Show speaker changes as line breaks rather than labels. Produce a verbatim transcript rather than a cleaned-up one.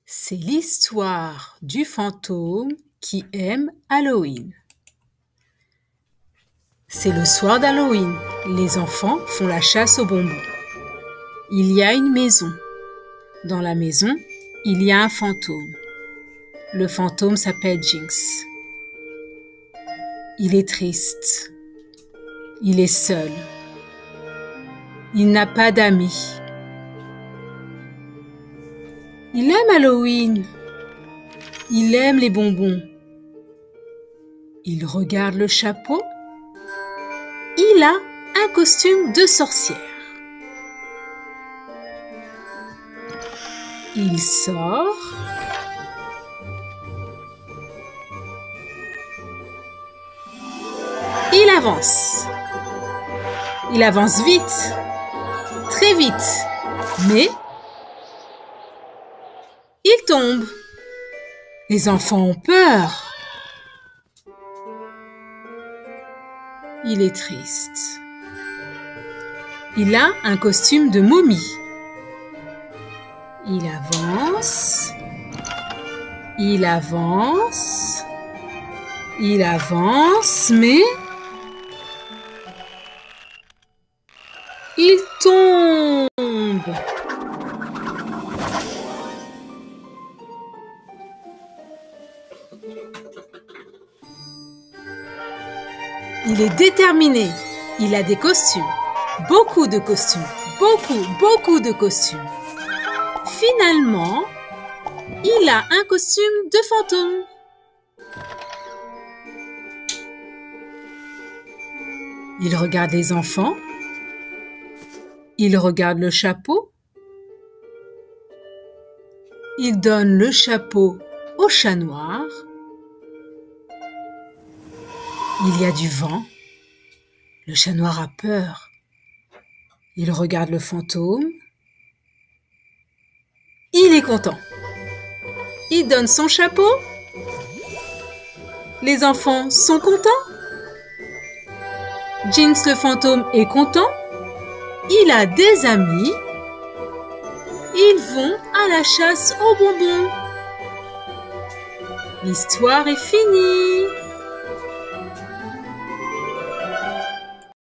C'est l'histoire du fantôme qui aime Halloween. C'est le soir d'Halloween. Les enfants font la chasse aux bonbons. Il y a une maison. Dans la maison, il y a un fantôme. Le fantôme s'appelle Jinx. Il est triste. Il est seul. Il n'a pas d'amis. Il aime Halloween. Il aime les bonbons. Il regarde le chapeau. Il a un costume de sorcière. Il sort. Il avance. Il avance vite, très vite, mais il tombe. Les enfants ont peur. Il est triste. Il a un costume de momie. Il avance. Il avance. Il avance, mais il tombe. Il est déterminé. Il a des costumes. Beaucoup de costumes. Beaucoup, beaucoup de costumes. Finalement, il a un costume de fantôme. Il regarde les enfants. Il regarde le chapeau. Il donne le chapeau au chat noir. Il y a du vent. Le chat noir a peur. Il regarde le fantôme. Il est content. Il donne son chapeau. Les enfants sont contents. Jinx le fantôme est content. Il a des amis. Ils vont à la chasse aux bonbons. L'histoire est finie.